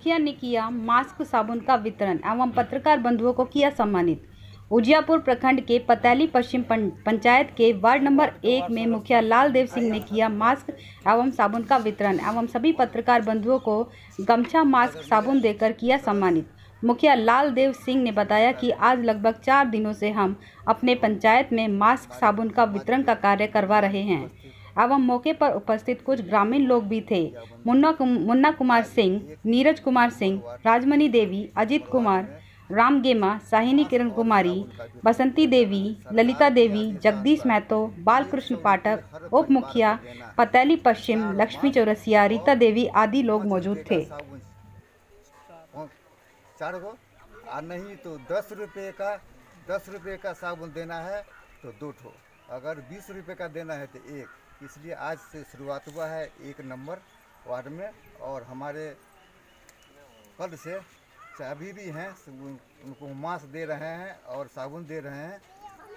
मुखिया ने किया मास्क साबुन का वितरण एवं पत्रकार बंधुओं को किया सम्मानित। उजियापुर प्रखंड के पतैली पश्चिम पंचायत के वार्ड नंबर 1 में मुखिया लालदेव सिंह ने किया मास्क एवं साबुन का वितरण एवं सभी पत्रकार बंधुओं को गमछा मास्क साबुन देकर किया सम्मानित। मुखिया लालदेव सिंह ने बताया कि आज लगभग 4 दिनों से हम अपने पंचायत में मास्क साबुन का वितरण का कार्य करवा रहे हैं एवं मौके पर उपस्थित कुछ ग्रामीण लोग भी थे। मुन्ना कुमार सिंह, नीरज कुमार सिंह, राजमणि देवी, अजित कुमार, राम गेमा, साहिनी किरण कुमारी, बसंती देवी, ललिता देवी, जगदीश महतो, बालकृष्ण पाठक, उप मुखिया पतैली पश्चिम लक्ष्मी चौरसिया, रीता देवी आदि लोग मौजूद थे। 4 को और नहीं तो 10 रुपये का साबुन देना है तो 2 ठो, अगर 20 रुपये का देना है तो 1। इसलिए आज से शुरुआत हुआ है 1 नंबर वार्ड में, और हमारे कल से चाबी भी हैं, उनको मास्क दे रहे हैं और साबुन दे रहे हैं।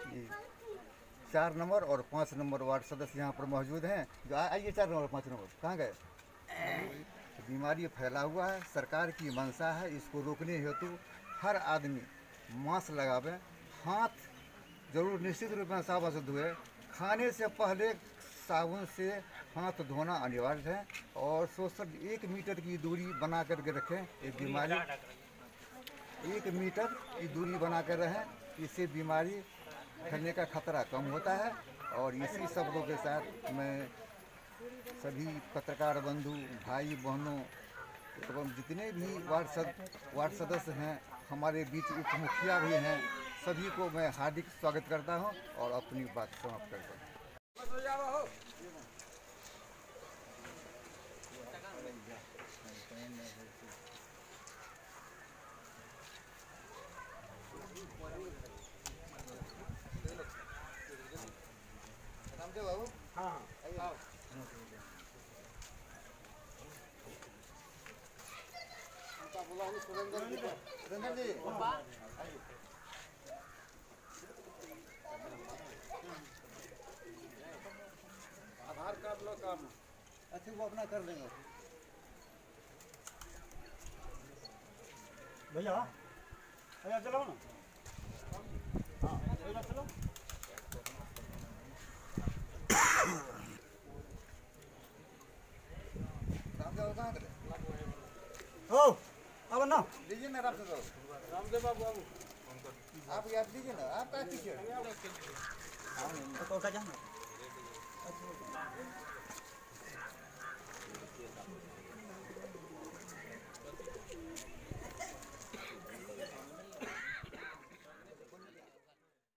4 नंबर और 5 नंबर वार्ड सदस्य यहाँ पर मौजूद हैं। जो आइए 4 नंबर 5 नंबर कहाँ गए? बीमारी फैला हुआ है, सरकार की मंशा है, इसको रोकने हेतु हर आदमी मास्क लगावे, हाथ जरूर निश्चित रूप में साबुन से धोए, खाने से पहले साबुन से हाथ धोना अनिवार्य है, और सोशल 1 मीटर की दूरी बना करके रखें। ये बीमारी 1 मीटर की दूरी बना कर रहें, इससे बीमारी फैलने का खतरा कम होता है। और इसी शब्दों के साथ मैं सभी पत्रकार बंधु भाई बहनों एवं जितने भी वार्ड सदस्य हैं, हमारे बीच उप मुखिया भी हैं, सभी को मैं हार्दिक स्वागत करता हूं और अपनी बात समाप्त करता हूं। आधार कार्ड लो काम अच्छा वो अपना कर देंगे भैया। भैया चलो ना, हाँ भैया चलो। रामदेव कहाँ गए? ओ अब ना लीजिए ना रामदेव बाबू आप याद दीजिए ना, आप क्या कीजिए तो क्या